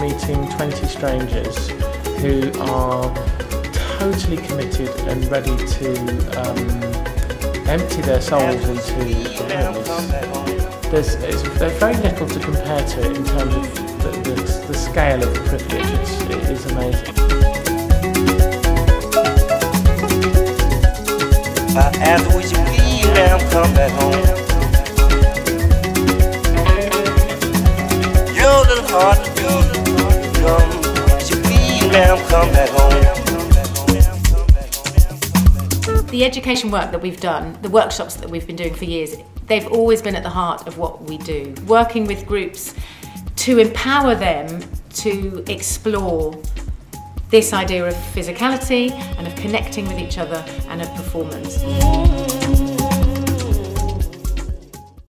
meeting 20 strangers who are totally committed and ready to empty their souls into the There's very little to compare to it in terms of the scale of the privilege. It is amazing. I asked, would you please, ma'am, come back home? Your little heart to do, would you please, ma'am, come back home? The education work that we've done, the workshops that we've been doing for years, they've always been at the heart of what we do. Working with groups to empower them to explore this idea of physicality and of connecting with each other and of performance.